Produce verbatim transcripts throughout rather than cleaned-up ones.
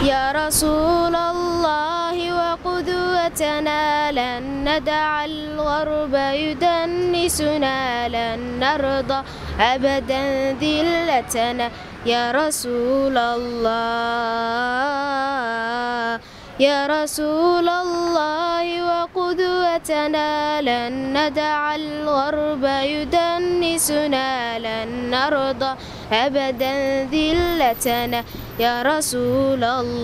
يا رسول الله وقدوتنا لن ندع الغرب يدنسنا لن نرضى أبدا ذلتنا يا رسول الله يا رسول الله وقدوتنا لن ندع الغرب يدنسنا لن نرضى أبدا ذلتنا يا رسول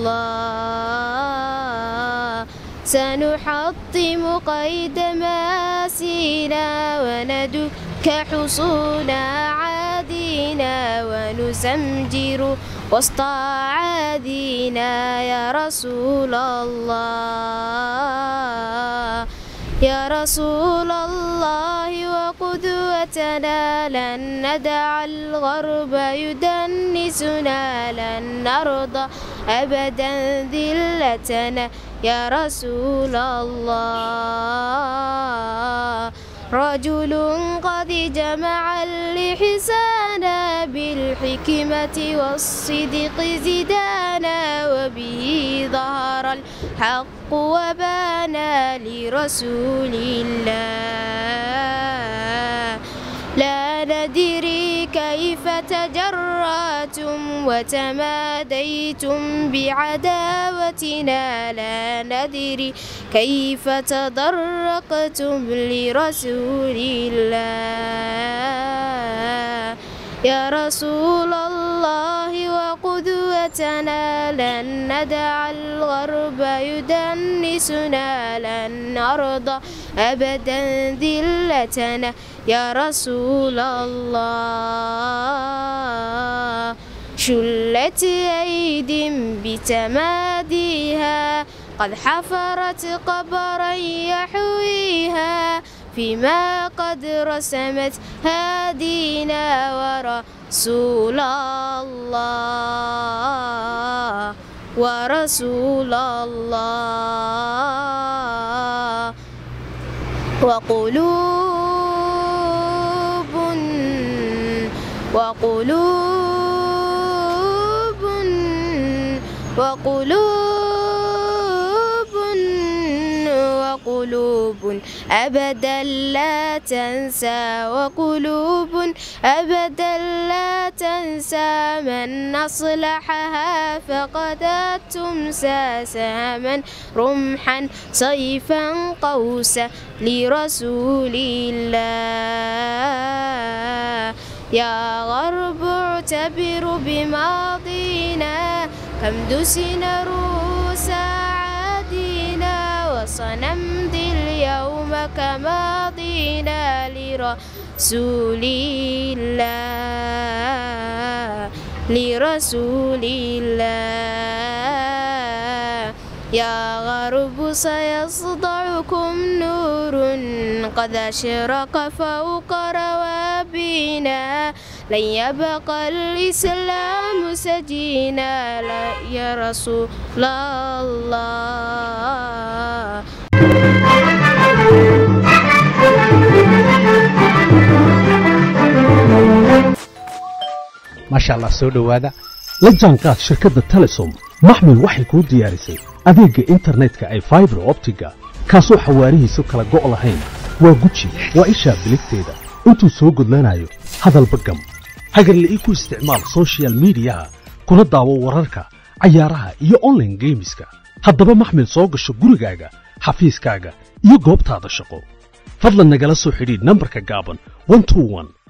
الله سنحطم قيد ماسينا وندك حصون عادينا ونسمجر وسط عادينا يا رسول الله يا رسول الله وقدوتنا لن ندع الغرب يدنسنا لن نرضى أبدا ذلتنا يا رسول الله رجل قد جمع اللحسانا بالحكمة والصدق زدانا وبه ظهر الحق وبانا لرسول الله لا ندري كيف تجرأتم وتماديتم بعداوتنا لا ندري كيف تضرقتم لرسول الله يا رسول الله وقدوتنا لن ندع الغرب يدنسنا لن نرضى أبدا ذلتنا يا رسول الله شلت أيد بتماديها قد حفرت قبرا يحويها فيما قد رسمت هادينا ورسول الله ورسول الله وقلوب وقلوب وقلوب وقلوب أبدا لا تنسى وقلوب أبدا لا تنسى من أصلحها فقد تمسى سهما رمحا صيفا قوسا لرسول الله يا غرب اعتبر بماضينا كم دسنا رؤوس عادينا وسنمضي اليوم كماضينا لرسول الله لرسول الله يا غرب سيصدعكم نور قد أشرق فوق روابينا لن يبقى الإسلام سجينا يا رسول الله ما شاء الله soo dhawaada la jaanqaad shirkadda Telesom maxmil waxay ku diyaarisay adeega internetka ay fiber optiga kaasoo xawaarihiisu kala go' lahayn waa guji waa isha biligteeda intuu soo gudlanayo hadalba gam hagarle ii ku isticmaal social media kuna daawo wararka cayaaraha iyo online gameska haddaba maxmil soo gasho gurigaaga xafiiskaaga iyo goobtaada shaqo fadlan nagala soo xidhiidh nambarka gaaban one two one